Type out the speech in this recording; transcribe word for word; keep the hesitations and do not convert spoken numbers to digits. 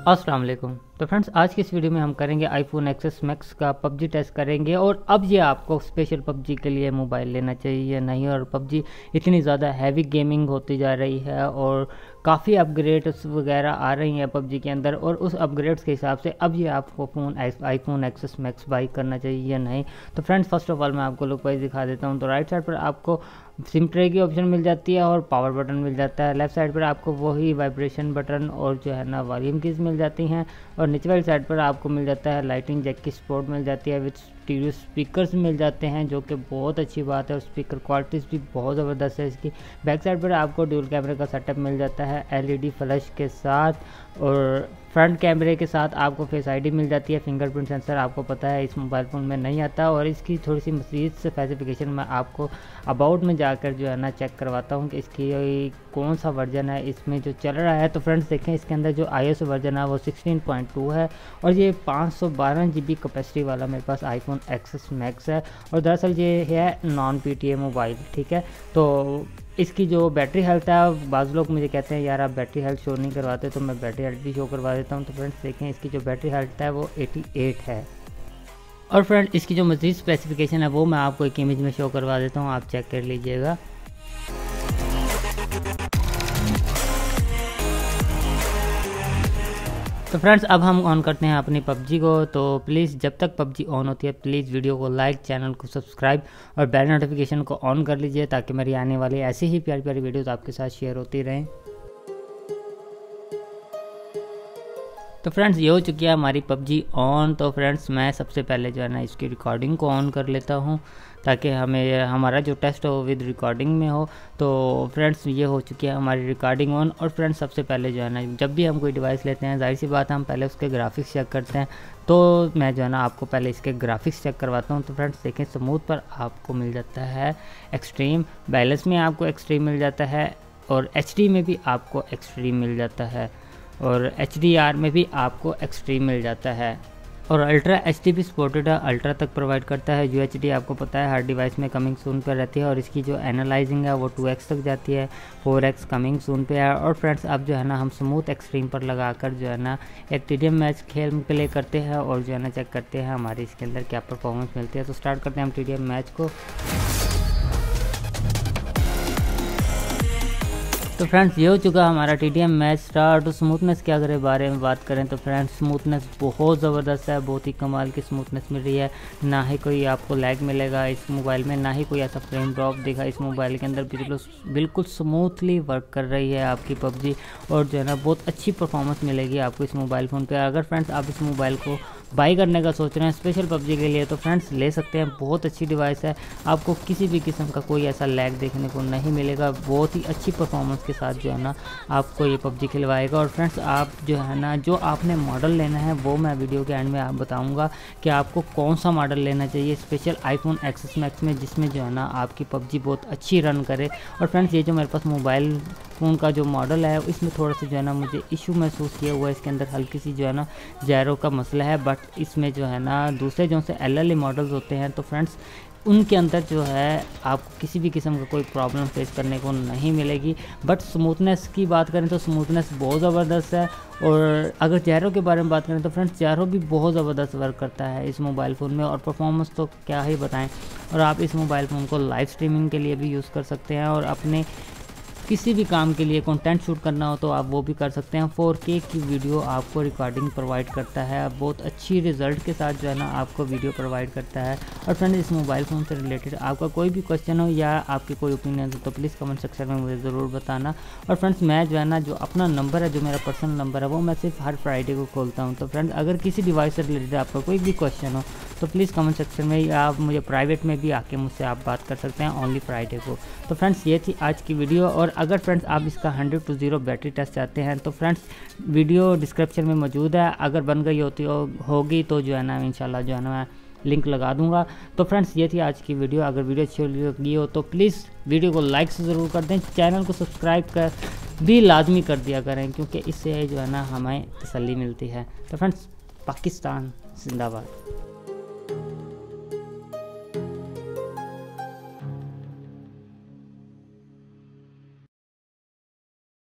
अस्सलाम वालेकुम। तो फ्रेंड्स आज की इस वीडियो में हम करेंगे आईफोन एक्स मैक्स का पबजी टेस्ट करेंगे और अब ये आपको स्पेशल पबजी के लिए मोबाइल लेना चाहिए या नहीं। और पबजी इतनी ज़्यादा हैवी गेमिंग होती जा रही है और काफ़ी अपग्रेड्स वगैरह आ रही हैं पबजी के अंदर, और उस अपग्रेड्स के हिसाब से अब ये आपको phone iPhone X Max buy करना चाहिए या नहीं। तो फ्रेंड्स फर्स्ट ऑफ ऑल मैं आपको लुक वाइज दिखा देता हूँ। तो राइट साइड पर आपको सिम ट्रे की ऑप्शन मिल जाती है और पावर बटन मिल जाता है। लेफ्ट साइड पर आपको वही वाइब्रेशन बटन और जो है ना वॉल्यूम कीज मिल जाती हैं, और नीचे वाली साइड पर आपको मिल जाता है लाइटिंग जैक की सपोर्ट मिल जाती है, विद स्टीरियो स्पीकर्स मिल जाते हैं जो कि बहुत अच्छी बात है, और स्पीकर क्वालिटीज़ भी बहुत ज़बरदस्त है इसकी। बैक साइड पर आपको ड्यूल कैमरे का सेटअप मिल जाता है एलईडी फ्लैश के साथ, और फ्रंट कैमरे के साथ आपको फेस आईडी मिल जाती है। फिंगरप्रिंट सेंसर आपको पता है इस मोबाइल फ़ोन में नहीं आता, और इसकी थोड़ी सी मज़ीद स्पेसिफिकेशन मैं आपको अबाउट में जाकर जो है ना चेक करवाता हूँ कि इसकी कौन सा वर्जन है इसमें जो चल रहा है। तो फ्रेंड्स देखें, इसके अंदर जो आईओएस वर्जन है वो सिक्सटीन पॉइंट टू है, और ये पाँच सौ बारह जी बी कैपेसिटी वाला मेरे पास आईफोन एक्स मैक्स है, और दरअसल ये है नॉन पीटीए मोबाइल, ठीक है। तो इसकी जो बैटरी हेल्थ है, बाज़ लोग मुझे कहते हैं यार आप बैटरी हेल्थ शो नहीं करवाते, तो मैं बैटरी हेल्थ भी शो करवा देता हूँ। तो फ्रेंड्स देखें, इसकी जो बैटरी हेल्थ है वो अठासी है, और फ्रेंड इसकी जो मज़ीद स्पेसिफिकेशन है वो मैं आपको एक इमेज में शो करवा देता हूँ, आप चेक कर लीजिएगा। तो फ्रेंड्स अब हम ऑन करते हैं अपनी पबजी को। तो प्लीज़ जब तक पबजी ऑन होती है प्लीज़ वीडियो को लाइक, चैनल को सब्सक्राइब और बेल नोटिफिकेशन को ऑन कर लीजिए, ताकि मेरी आने वाली ऐसी ही प्यारी प्यारी वीडियोस आपके साथ शेयर होती रहें। तो फ्रेंड्स ये हो चुकी है हमारी पबजी ऑन। तो फ्रेंड्स मैं सबसे पहले जो है ना इसकी रिकॉर्डिंग को ऑन कर लेता हूँ, ताकि हमें हमारा जो टेस्ट हो विद रिकॉर्डिंग में हो। तो फ्रेंड्स ये हो चुकी है हमारी रिकॉर्डिंग ऑन। और फ्रेंड्स सबसे पहले जो है ना जब भी हम कोई डिवाइस लेते हैं, जाहिर सी बात है हम पहले उसके ग्राफिक्स चेक करते हैं। तो मैं जो है ना आपको पहले इसके ग्राफिक्स चेक करवाता हूँ। तो फ्रेंड्स देखें, स्मूथ पर आपको मिल जाता है एक्सट्रीम, बैलेंस में आपको एक्सट्रीम मिल जाता है, और एच डी में भी आपको एक्सट्रीम मिल जाता है, और एच डी आर में भी आपको एक्सट्रीम मिल जाता है, और अल्ट्रा एच डी भी सपोर्टेड है, अल्ट्रा तक प्रोवाइड करता है। यू एच डी आपको पता है हर डिवाइस में कमिंग सून पर रहती है, और इसकी जो एनालाइजिंग है वो टू एक्स तक जाती है, फोर एक्स कमिंग सून पे है। और फ्रेंड्स अब जो है ना हम स्मूथ एक्सट्रीम पर लगाकर जो है ना एक टीडीएम मैच खेल प्ले करते हैं, और जो है ना चेक करते हैं हमारी इसके अंदर क्या परफॉर्मेंस मिलती है। तो स्टार्ट करते हैं हम टीडीएम मैच को। तो फ्रेंड्स ये हो चुका हमारा टीडीएम मैच स्टार्ट। तो स्मूथनेस के अगर बारे में बात करें तो फ्रेंड्स स्मूथनेस बहुत ज़बरदस्त है, बहुत ही कमाल की स्मूथनेस मिल रही है। ना ही कोई आपको लैग मिलेगा इस मोबाइल में, ना ही कोई ऐसा फ्रेम ड्रॉप दिखा इस मोबाइल के अंदर। बिल्कुल बिल्कुल स्मूथली वर्क कर रही है आपकी पबजी, और जो है ना बहुत अच्छी परफॉर्मेंस मिलेगी आपको इस मोबाइल फ़ोन पे। अगर फ्रेंड्स आप इस मोबाइल को बाई करने का सोच रहे हैं स्पेशल पबजी के लिए, तो फ्रेंड्स ले सकते हैं। बहुत अच्छी डिवाइस है, आपको किसी भी किस्म का कोई ऐसा लैग देखने को नहीं मिलेगा। बहुत ही अच्छी परफॉर्मेंस के साथ जो है ना आपको ये पबजी खिलवाएगा। और फ्रेंड्स आप जो है ना जो आपने मॉडल लेना है वो मैं वीडियो के एंड में आप बताऊंगा कि आपको कौन सा मॉडल लेना चाहिए स्पेशल आईफोन एक्स मैक्स में, जिसमें जो है ना आपकी पबजी बहुत अच्छी रन करे। और फ्रेंड्स ये जो मेरे पास मोबाइल फ़ोन का जो मॉडल है इसमें थोड़ा सा जो है ना मुझे इशू महसूस किया हुआ है, इसके अंदर हल्की सी जो है ना जैरो का मसला है, बट इसमें जो है ना दूसरे जो से एल एल ए मॉडल्स होते हैं तो फ्रेंड्स उनके अंदर जो है आपको किसी भी किस्म का कोई प्रॉब्लम फेस करने को नहीं मिलेगी। बट स्मूथनेस की बात करें तो स्मूथनेस बहुत ज़बरदस्त है, और अगर जैरो के बारे में बात करें तो फ्रेंड्स जैरो भी बहुत ज़बरदस्त वर्क करता है इस मोबाइल फ़ोन में, और परफॉर्मेंस तो क्या ही बताएं। और आप इस मोबाइल फ़ोन को लाइव स्ट्रीमिंग के लिए भी यूज़ कर सकते हैं, और अपने किसी भी काम के लिए कंटेंट शूट करना हो तो आप वो भी कर सकते हैं। फोर के की वीडियो आपको रिकॉर्डिंग प्रोवाइड करता है, बहुत अच्छी रिज़ल्ट के साथ जो है ना आपको वीडियो प्रोवाइड करता है। और फ्रेंड्स इस मोबाइल फ़ोन से रिलेटेड आपका कोई भी क्वेश्चन हो या आपकी कोई ओपिनियन हो तो प्लीज़ कमेंट सेक्शन में मुझे ज़रूर बताना। और फ्रेंड्स मैं जो है ना जो अपना नंबर है, जो मेरा पर्सनल नंबर है, वो मैं सिर्फ हर फ्राइडे को खोलता हूँ। तो फ्रेंड्स अगर किसी डिवाइस से रिलेटेड आपका कोई भी क्वेश्चन हो तो प्लीज़ कमेंट सेक्शन में या आप मुझे प्राइवेट में भी आके मुझसे आप बात कर सकते हैं ओनली फ्राइडे को। तो फ्रेंड्स ये थी आज की वीडियो, और अगर फ्रेंड्स आप इसका hundred to zero battery test चाहते हैं तो फ्रेंड्स वीडियो डिस्क्रिप्शन में मौजूद है, अगर बन गई होती हो होगी तो जो है ना इंशाल्लाह जो है ना मैं लिंक लगा दूंगा। तो फ्रेंड्स ये थी आज की वीडियो, अगर वीडियो अच्छी लगी हो तो प्लीज़ वीडियो को लाइक से ज़रूर कर दें, चैनल को सब्सक्राइब कर भी लाजमी कर दिया करें, क्योंकि इससे जो है ना हमें तसल्ली मिलती है। तो फ्रेंड्स पाकिस्तान जिंदाबाद।